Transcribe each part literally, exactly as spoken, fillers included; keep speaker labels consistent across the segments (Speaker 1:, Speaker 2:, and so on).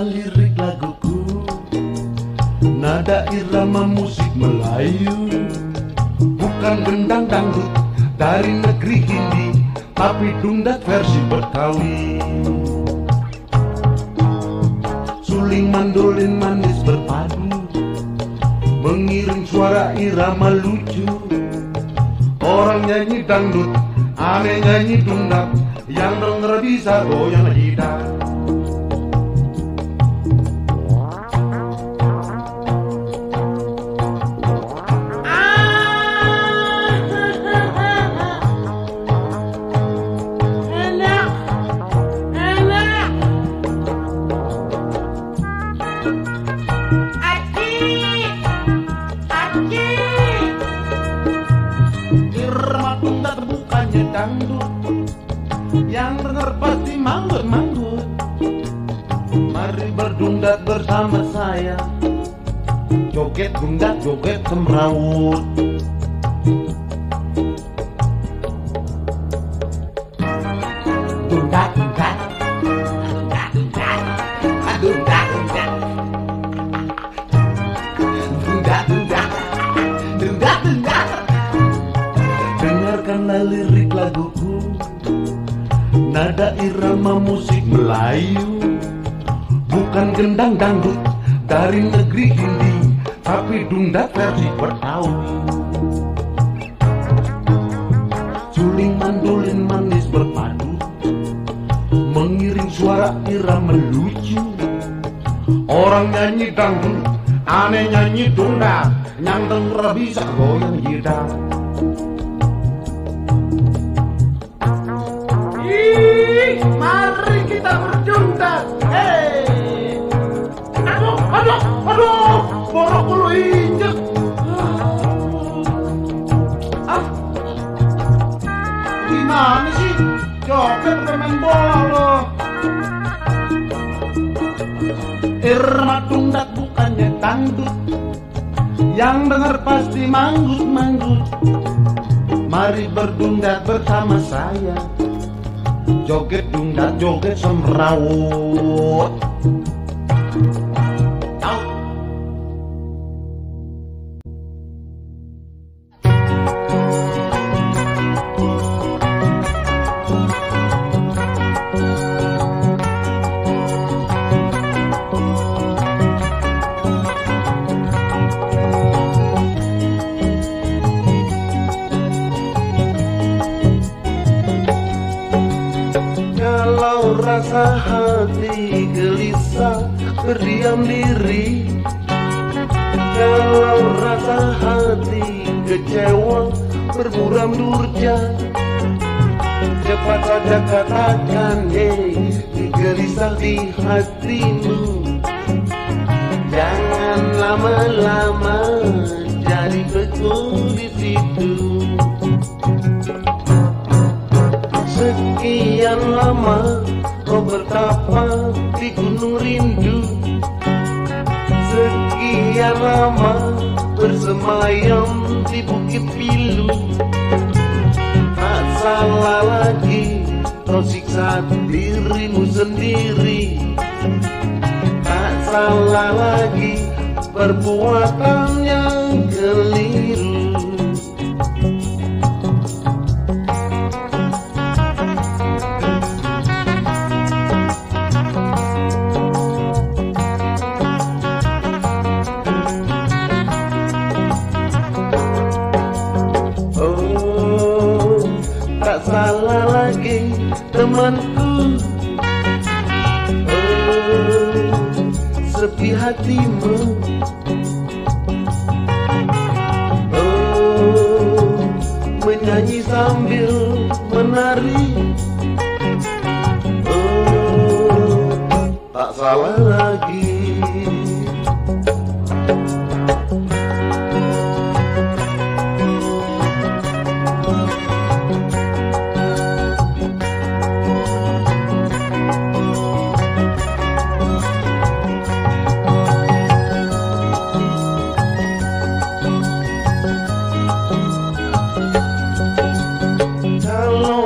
Speaker 1: Dengarkanlah lirik laguku, nada irama musik Melayu. Bukan gendang dangdut dari negeri Hindi, tapi dungdat versi Betawi. Suling mandolin manis berpadu, mengiring suara irama lucu. Orang nyanyi dangdut, aneh nyanyi dungdat, yang denger bisa goyang lidah. Yang denger pasti manggut-manggut. Mari berdungdat bersama saya, joget dungdat, joget semrawut. Dungdat, dungdat, dungdat, dungdat, dungdat, dungdat, dungdat, dungdat, dungdat, dungdat. Dengarkanlah lirik laguku, nada irama musik Melayu. Bukan gendang dangdut dari negeri Hindi, tapi dungdat versi Betawi. Suling mandolin manis berpadu, mengiring suara irama lucu. Orang nyanyi dangdut, aneh nyanyi dungdat, yang denger bisa goyang lidah. Mari kita berdungdat. Hei, aduh, aduh, aduh, borok lu injek. Ah, gimana sih? Joget bermain bola lo. Irama dungdat bukannya dangdut, yang denger pasti manggut-manggut. Mari berdungdat bersama saya, joget dungdat, joget semrawut. Kalau rasa hati gelisah berdiam diri, kalau rasa hati kecewa bermuram durja, cepat saja katakan hei, gelisah di hatimu. Jangan lama-lama jadi beku di situ. Sekian lama kau bertapa di gunung rindu, sekian lama bersemayam di bukit pilu. Tak salah lagi kau siksa dirimu sendiri, tak salah lagi perbuatan yang keliru. Salah lagi temanku, oh, sepi hatimu, oh, menyanyi sambil menari, oh, tak salah lagi.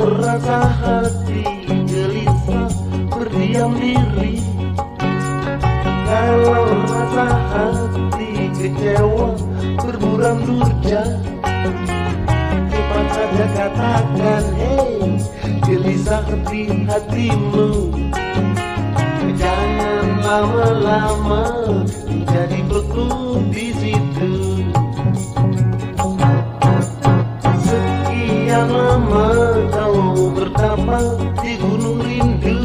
Speaker 1: rasa hati gelisah berdiam diri, rasa hati kecewa bermuram durja. Cepat saja katakan, hey, gelisah di hatimu. Jangan lama-lama jadi beku di situ. Sekian lama kau bertapa di gunung rindu.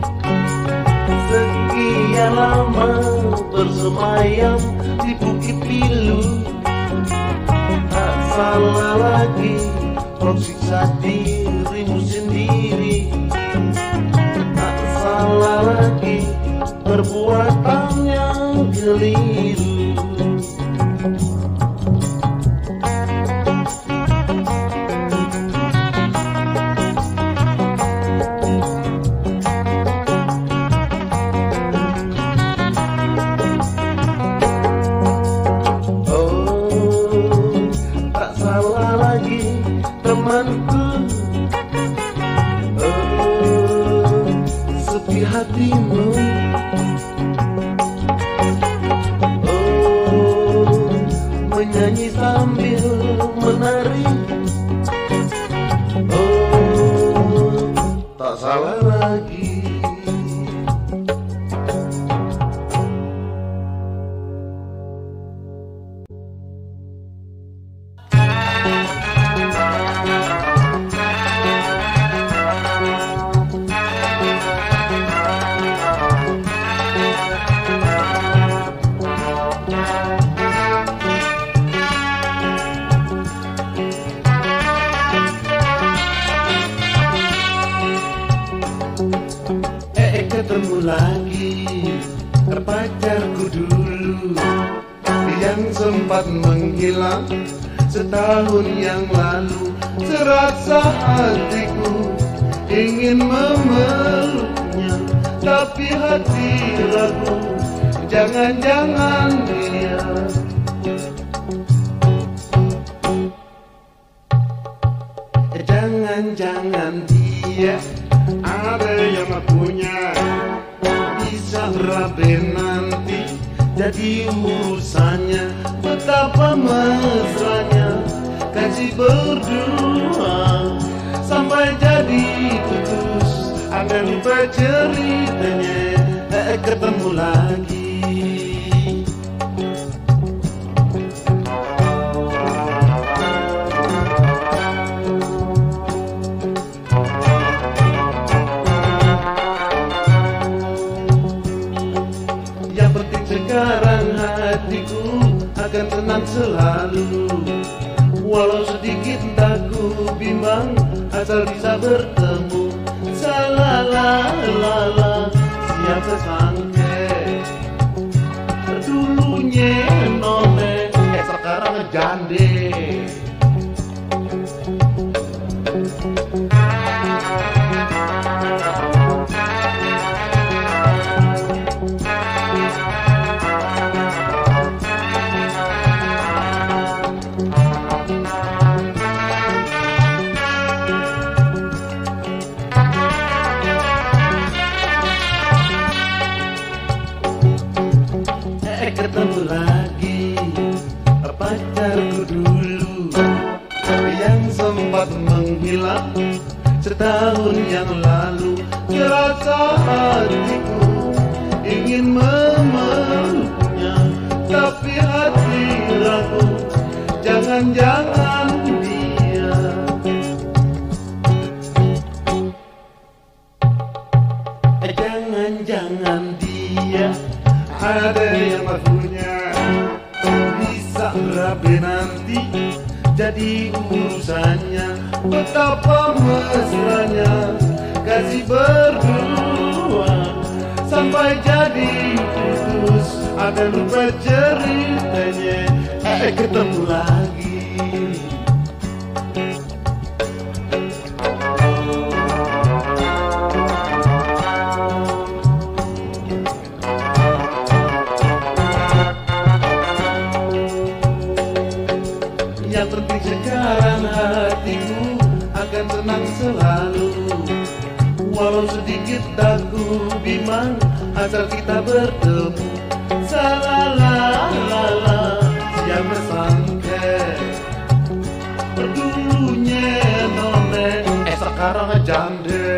Speaker 1: Sekian lama bersemayam di bukit pilu. Tak salah lagi kau siksa dirimu sendiri. Tak salah lagi perbuatannya keliru. Hatimu, oh, menyanyi sambil menari, oh, tak salah lagi. Ketemu lagi pacarku dulu yang sempat menghilang setahun yang lalu. Serasa hatiku ingin memeluknya, tapi hati ragu, jangan-jangan dia. Jangan-jangan dia ada yang punya, bisa berabe nanti jadi urusannya. Betapa mesranya kasih berdua sampai jadi putus. Ada lupa ceritanya, eh, ketemu lagi. Sekarang hatiku akan tenang selalu, walau sedikit aku bimbang asal bisa bertemu. Salah-la-la-la, siapa sangka dulunya none, eh sekarang jande. Ketemu lagi pacarku dulu yang sempat menghilang setahun yang lalu. Serasa hatiku ingin memeluknya, tapi hati ragu, jangan-jangan dia. Jangan-jangan dia ada yang punya, bisa berabe nanti jadi urusannya. Betapa mesranya kasih berdua sampai jadi putus. Ada lupa ceritanya, eh ketemu lagi. Yang penting sekarang hatiku akan tenang selalu, walau sedikit aku bimbang asal kita bertemu. la la la la, siang bersangke dulunya none, eh sekarang jande.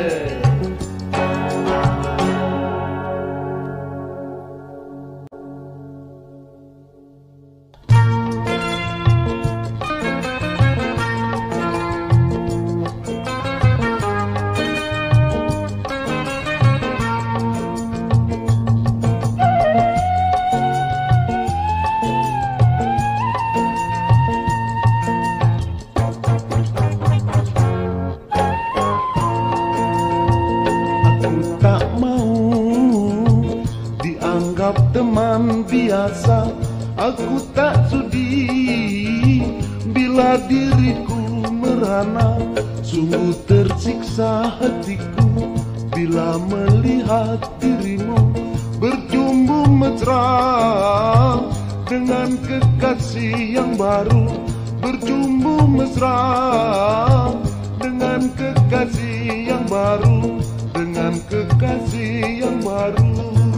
Speaker 1: Teman biasa, aku tak sudi bila diriku merana. Sungguh tersiksa hatiku bila melihat dirimu berjumbu mesra dengan kekasih yang baru. Berjumbu mesra dengan kekasih yang baru, dengan kekasih yang baru.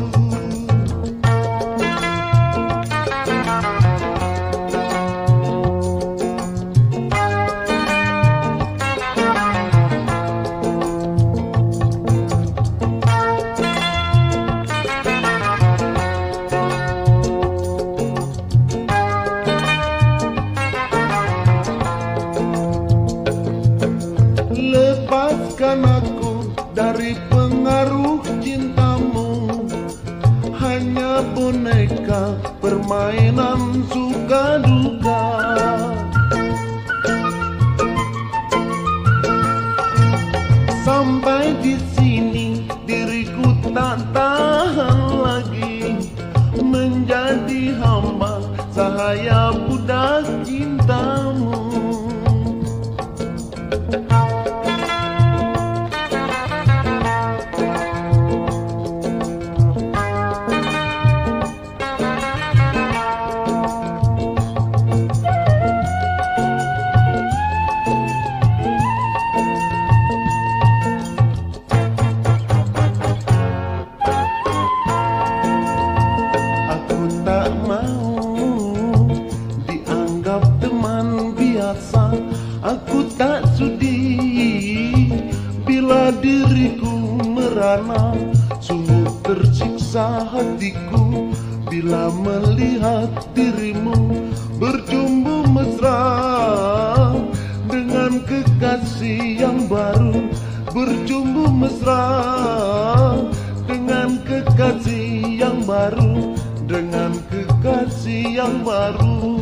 Speaker 1: Lepaskan aku dari pengaruh cintamu, hanya boneka permainan suka duka. Sampai di sini diriku tak tahan lagi menjadi hamba sahaya budak cintamu. Aku tak sudi bila diriku merana. Sungguh tersiksa hatiku bila melihat dirimu berjumbu mesra dengan kekasih yang baru. Berjumbu mesra dengan kekasih yang baru, dengan kekasih yang baru.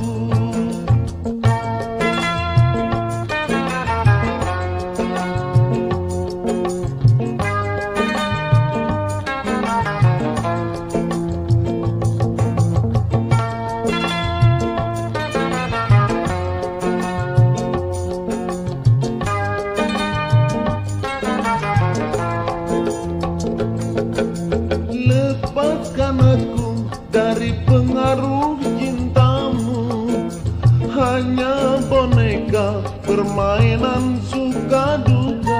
Speaker 1: Lepaskan aku dari pengaruh cintamu, hanya boneka permainan suka duka.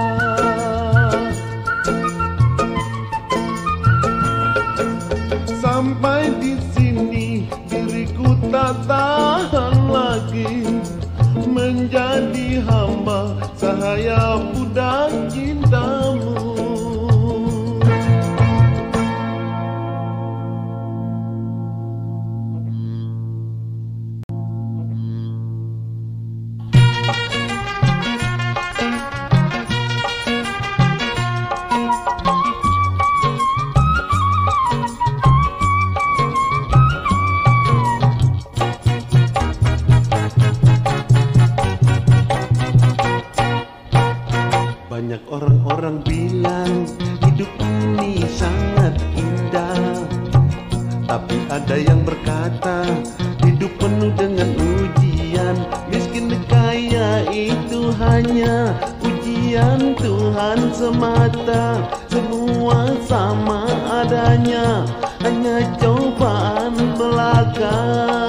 Speaker 1: Sampai di sini diriku tak tahan lagi menjadi hamba sahaya budak cintamu. Banyak orang-orang bilang hidup ini sangat indah, tapi ada yang berkata hidup penuh dengan ujian. Miskin kaya itu hanya ujian Tuhan semata. Semua sama adanya, hanya cobaan belaka.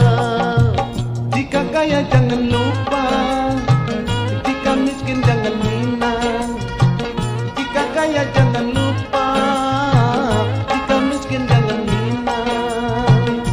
Speaker 1: Jika kaya jangan lupa, jika miskin jangan hina. Jika kaya jangan lupa, jika miskin jangan hina.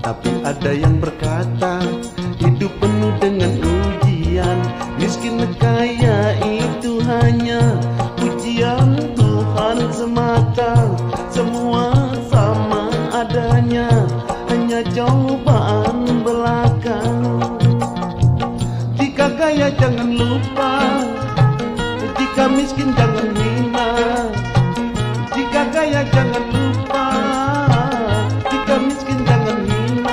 Speaker 1: Tapi ada yang berkata hidup penuh dengan ujian. Miskin kaya itu hanya ujian Tuhan semata. Semua sama adanya, hanya cobaan belaka. Jika kaya jangan lupa, jika miskin jangan hina. Jika kaya jangan lupa, jika miskin jangan hina.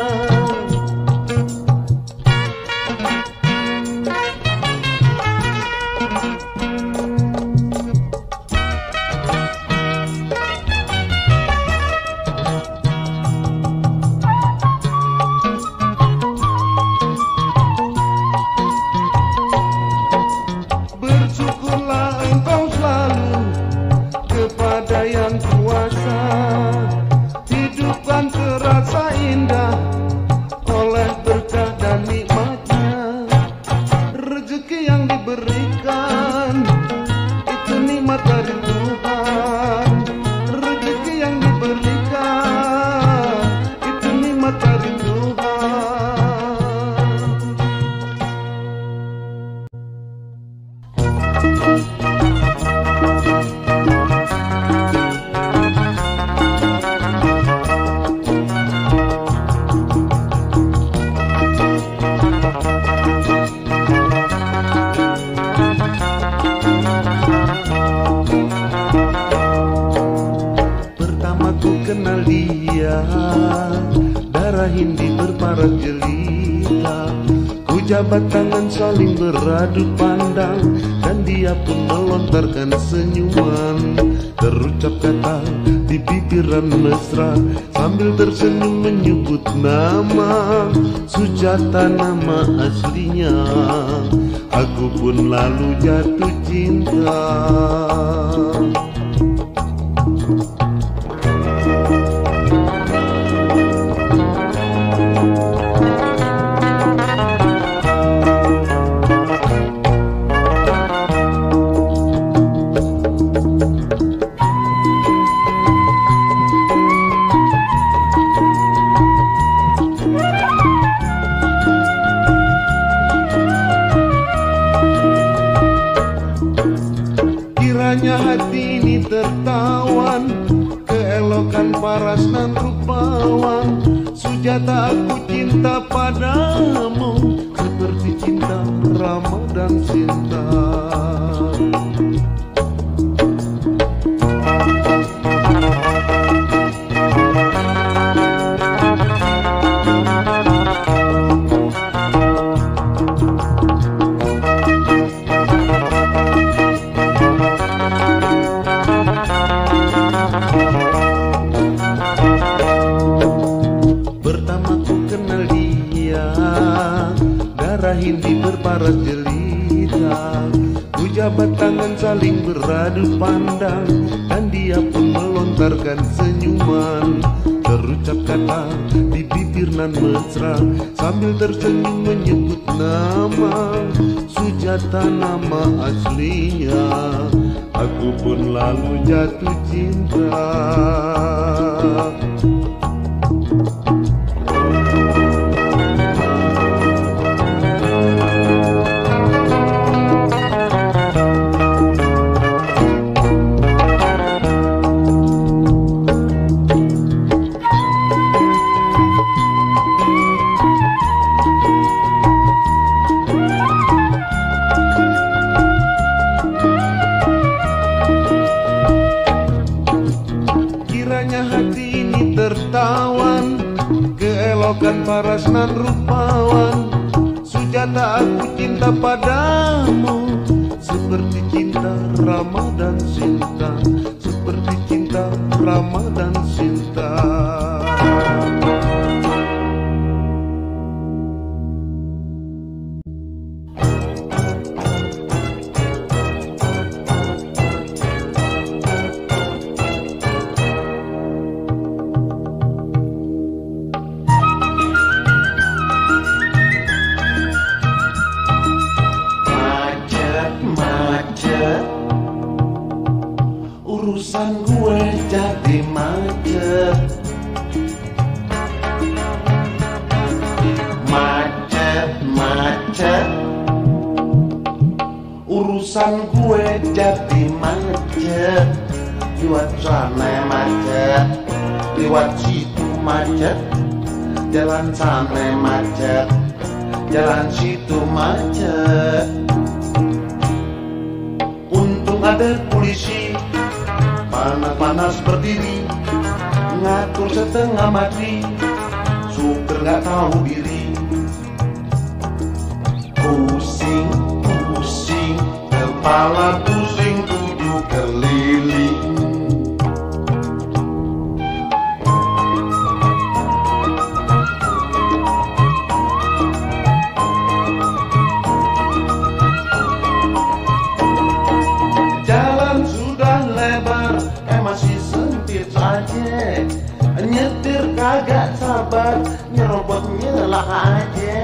Speaker 1: Bersyukurlah engkau selalu kepada yang kuasa. Hidupkan terasa indah oleh berkah dan nikmatnya. Rezeki yang diberikan itu nikmat dari Tuhan. Rezeki yang diberikan itu nikmat dari Tuhan. Pertama ku kenal dia, darah Hindi berparas jelita. Ku jabat tangan saling beradu pandang, dan dia pun melontarkan senyuman. Terucap kata di pipiran mesra, sambil tersenyum menyebut nama Sujata nama aslinya. Aku pun lalu jatuh cinta. Kiranya hati ini tertawan, keelokan paras nan rupawan. Sujata aku cinta padamu, seperti cinta Rama dan Sinta. Pertama ku kenal dia, darah Hindi berparas jelita. Ku jabat tangan saling beradu pandang, dan dia pun melontarkan senyuman. Terucap kata di bibir nan mesra, sambil tersenyum menyebut nama Sujata nama aslinya. Aku pun lalu jatuh cinta. Kiranya hati ini tertawan, keelokan paras nan rupawan. Sujata aku cinta padamu, seperti cinta Rama dan Sinta. Seperti cinta Rama dan Sinta. Urusan gue jadi macet. Urusan gue jadi macet, liwat sana macet, liwat situ macet, jalan sana macet, jalan situ macet. Untung ada polisi, panas-panas berdiri, ngatur setengah mati, supir nggak tahu diri. Pusing, pusing, kepala pusing tujuh keliling. Jalan sudah lebar, eh masih sempit aja. Nyetir kagak sabar, nyerobot nyelah aja.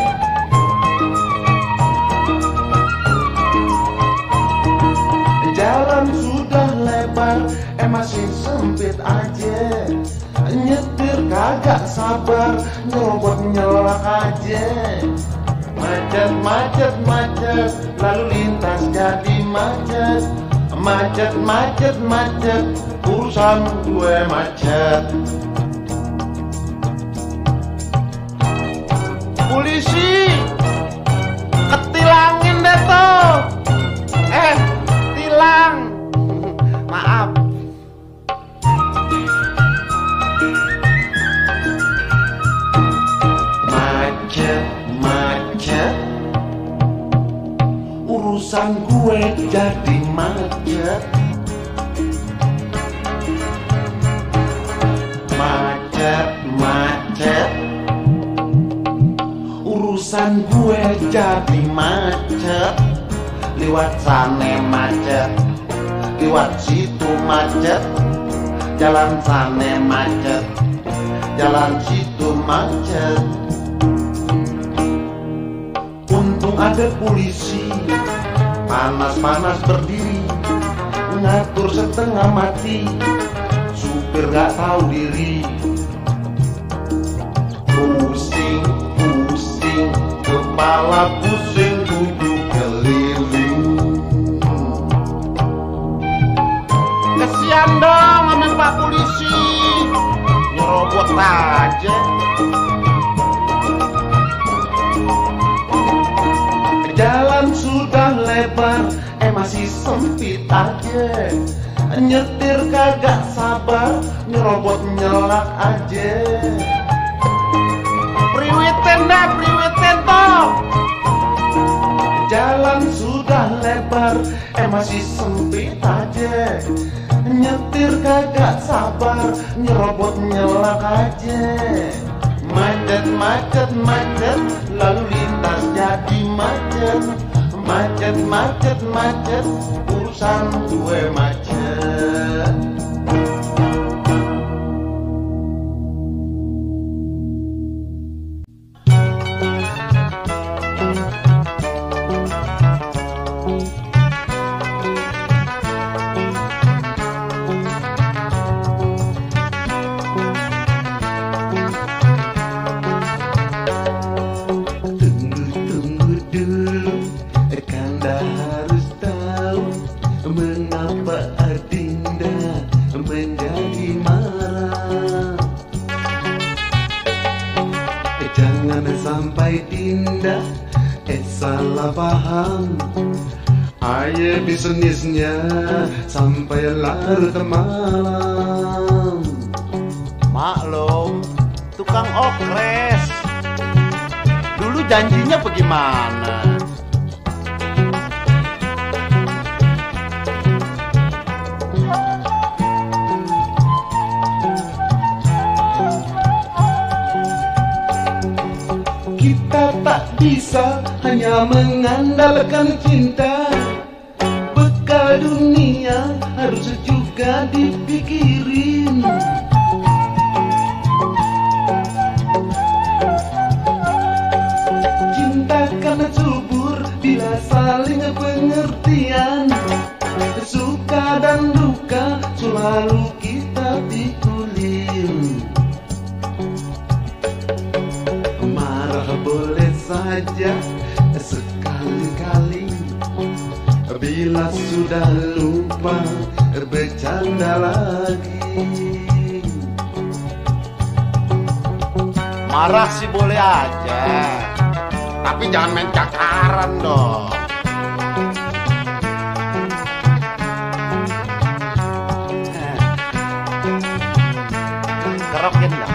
Speaker 1: Jalan sudah lebar, eh masih sempit aja. Nyetir kagak sabar, nyerobot nyelah aja. Macet, macet, macet, lalu lintas jadi macet. Macet, macet, macet, urusan gue macet. Polisi, ketilangin deh tuh. Eh, tilang. Maaf. Macet, macet, urusan gue jadi macet. Macet, macet, urusan gue jadi macet. Liwat sana macet, liwat situ macet, jalan sana macet, jalan situ macet. Untung ada polisi, panas-panas berdiri, ngatur setengah mati, supir gak tahu diri. Pusing, pusing, kepala pusing tujuh keliling. Kesian dong sama Pak Polisi, nyerobot aja. Jalan sudah lebar, eh masih sempit aja. Nyetir kagak sabar, nyerobot nyelak aja. Priwiten dah, priwiten toh. Jalan sudah lebar, eh masih sempit aja. Nyetir kagak sabar, nyerobot nyelak aja. Macet, macet, macet, lalu lintas jadi macet. Macet, macet, macet, urusan gue macet. Sampai Dinda eh salah paham. Aye bisnisnya sampai larut malam.
Speaker 2: Maklum, tukang okres. Dulu janjinya bagaimana?
Speaker 1: Kita tak bisa hanya mengandalkan cinta. Bekal dunia harus juga dipikirin. Cinta karena subur bila saling pengertian. Suka dan duka selalu kita pikulin. Marah boleh saja sekali-kali, Bila sudah lupa bercanda lagi.
Speaker 2: Marah sih boleh aja, tapi jangan main cakaran dong. Kerokin dong.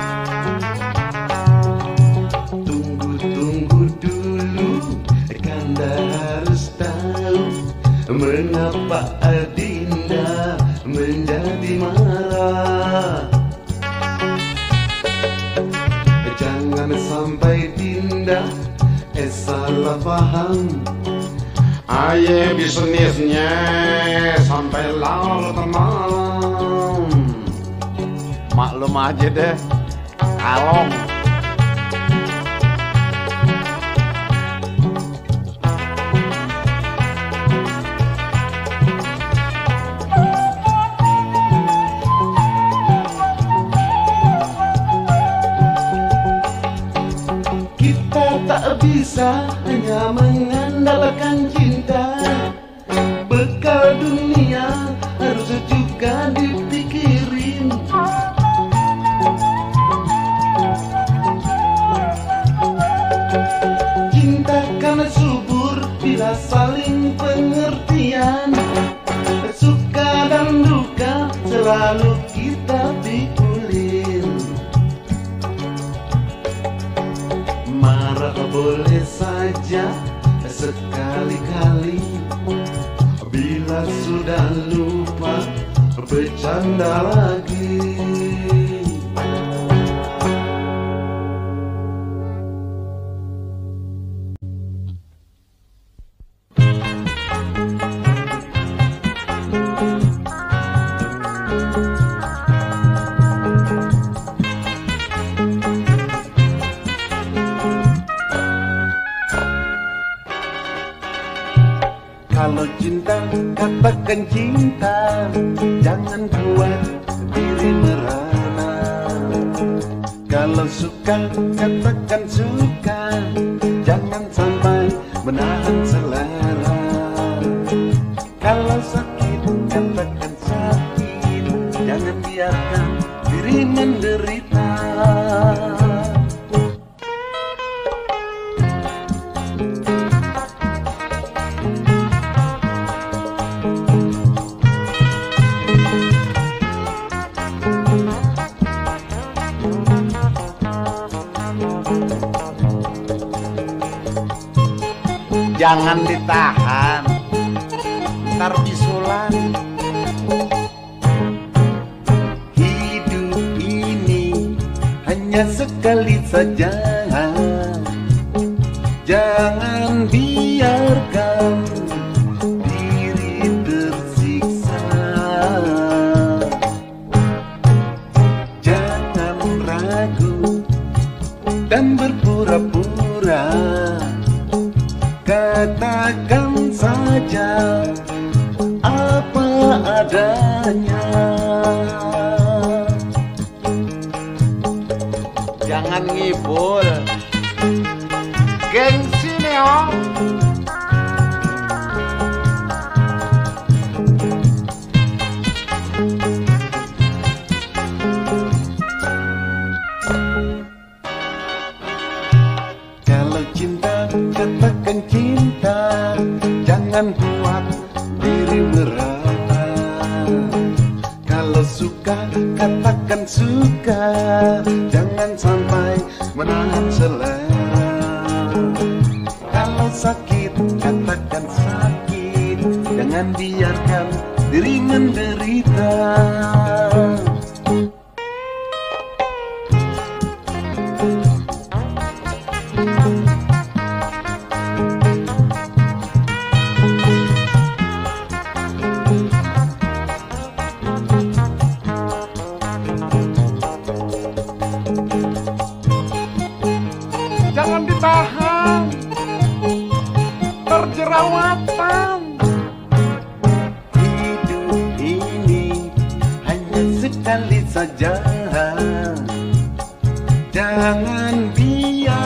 Speaker 1: Tunggu-tunggu dulu, Kanda harus tahu mengapa Adinda menjadi marah. Jangan sampai Dinda eh salah paham.
Speaker 2: Aye bisnisnya sampai larut malam. Maklum aja deh, kalong.
Speaker 1: Tak bisa hanya mengandalkan cinta, bekal dunia harus juga dipikirin. Cinta karena subur bila saling pengertian, suka dan duka selalu kita pikulin. Marah boleh saja sekali-kali, bila sudah lupa bercanda lagi. Kalau cinta, katakan cinta, jangan buat diri merana. Kalau suka, katakan suka, jangan sampai menahan selera. Kalau sakit, katakan sakit, jangan biarkan diri menderita.
Speaker 2: Jangan ditahan, ntar bisulan.
Speaker 1: Hidup ini hanya sekali saja, jangan biarkan diri tersiksa. Jangan ragu dan berpura-pura, katakan saja apa adanya.
Speaker 2: Jangan ngibul, gengsi Neo.
Speaker 1: Kalau cinta, katakan cinta, jangan buat diri merana. Kalau suka, katakan suka, jangan sampai menahan selera. Kalau sakit, katakan sakit, jangan biarkan diri menderita.
Speaker 2: Jangan ditahan, terjerawatan.
Speaker 1: Hidup ini hanya sekali saja, jangan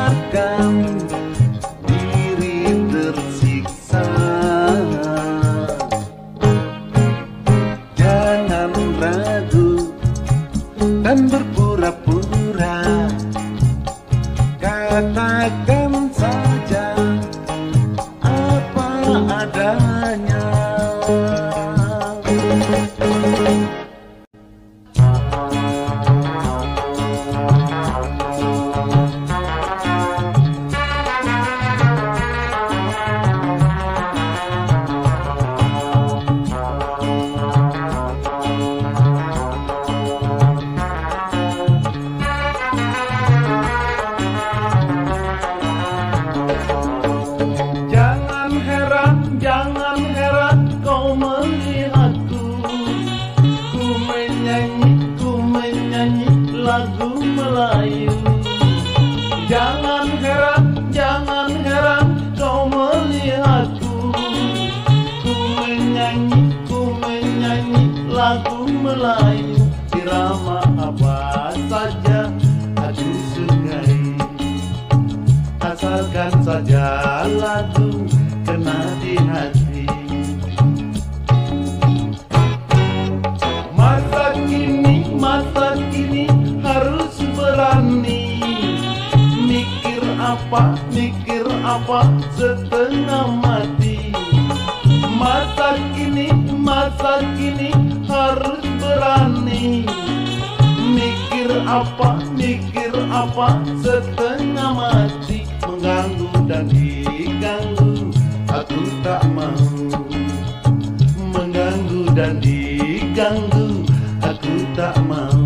Speaker 1: biarkan diri tersiksa. katakan saja apa adanya. Jangan heran kau melihatku, ku menyanyi, ku menyanyi lagu Melayu. Jangan heran, jangan heran kau melihatku, ku menyanyi, ku menyanyi lagu Melayu. Irama apa saja aku sukai, asalkan saja lagu kena di hati. Masa kini, masa kini harus berani, mikir apa, mikir apa setengah mati. Masa kini, masa kini harus berani, mikir apa, mikir apa setengah mati. Mengganggu dan diganggu aku tak mau, mengganggu dan diganggu aku tak mau.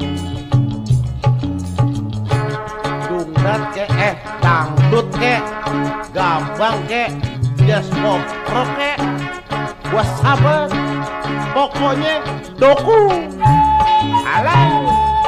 Speaker 2: Dungdat ke, eh dangdut ke, gambang ke, jazz pop rock ke, gua sabar, pokoknya doku. Alah.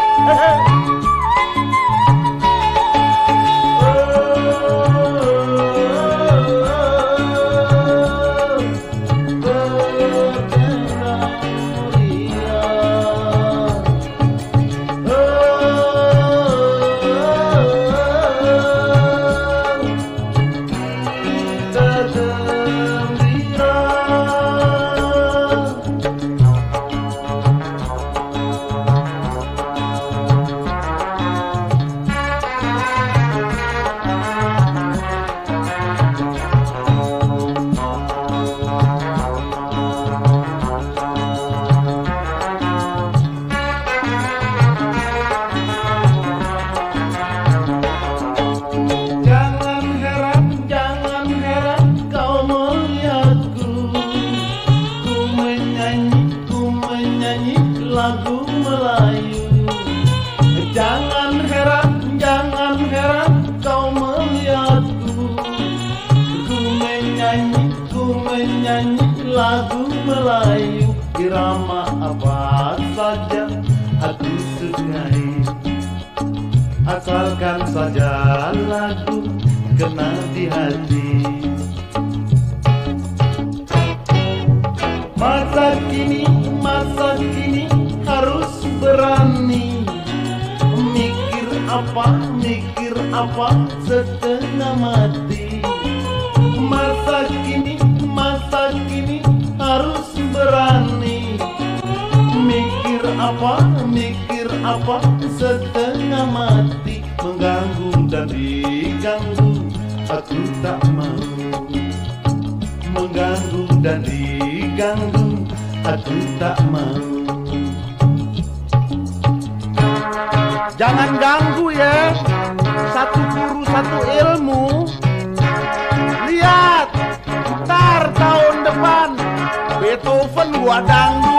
Speaker 1: Lagu Melayu. Jangan heran, jangan heran kau melihatku, ku menyanyi, ku menyanyi lagu Melayu. Irama apa saja aku sukai, asalkan saja lagu kena di hati. Masa kini, masa kini harus berani, mikir apa, mikir apa setengah mati. Masa kini, masa kini harus berani, mikir apa, mikir apa setengah mati. Mengganggu dan diganggu aku tak mau, mengganggu dan diganggu aku tak mau.
Speaker 2: Jangan ganggu ya, satu guru satu ilmu. Lihat, ntar tahun depan Beethoven gua dangdut.